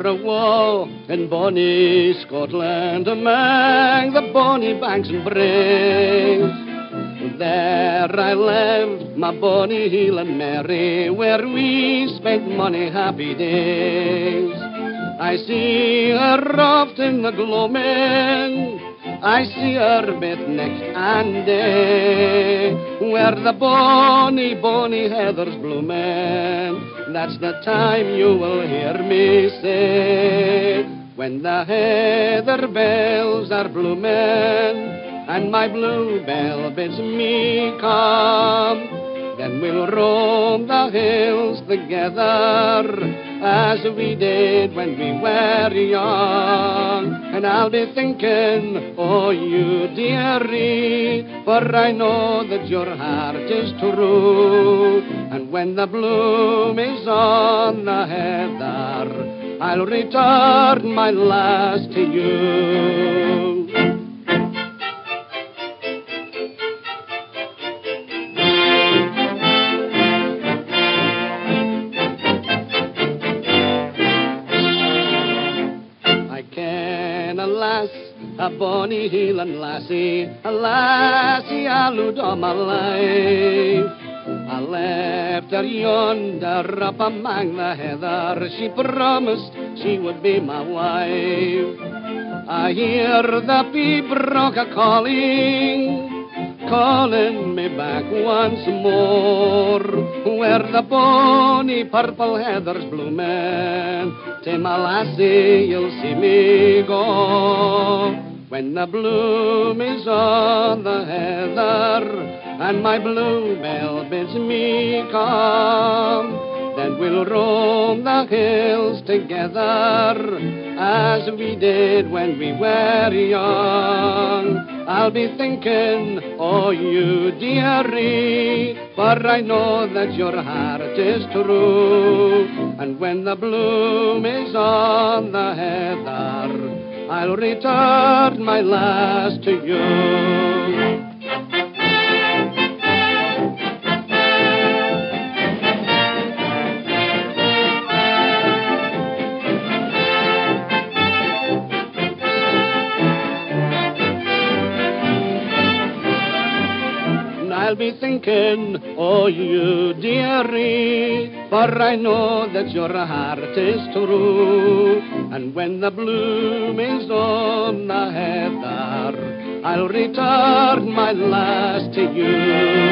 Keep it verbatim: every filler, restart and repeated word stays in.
a woe in bonny Scotland, among the bonny banks and braes. There I lived, my bonny hill and merry, where we spent many happy days. I see her oft in the gloaming, I see her both night and day, where the bonny, bonny heather's blooming. That's the time you will hear me say, when the heather bells are blooming, and my bluebell bids me come, then we'll roam the hills together, as we did when we were young. And I'll be thinking, oh you dearie, for I know that your heart is true. And when the bloom is on the heather, I'll return my lass to you. Alas, a bonny Hieland lassie, a lassie I loved all my life. I left her yonder up among the heather, she promised she would be my wife. I hear the pibroch a calling, calling me back once more, where the bonny purple heather's blooming. Tay my lassie, you'll see me go, when the bloom is on the heather, and my bluebell bids me come. Then we'll roam the hills together, as we did when we were young. I'll be thinking, oh you dearie, for I know that your heart is true. And when the bloom is on the heather, I'll return my lass to you. I'll be thinking, oh you dearie, for I know that your heart is true. And when the bloom is on the heather, I'll return my lass to you.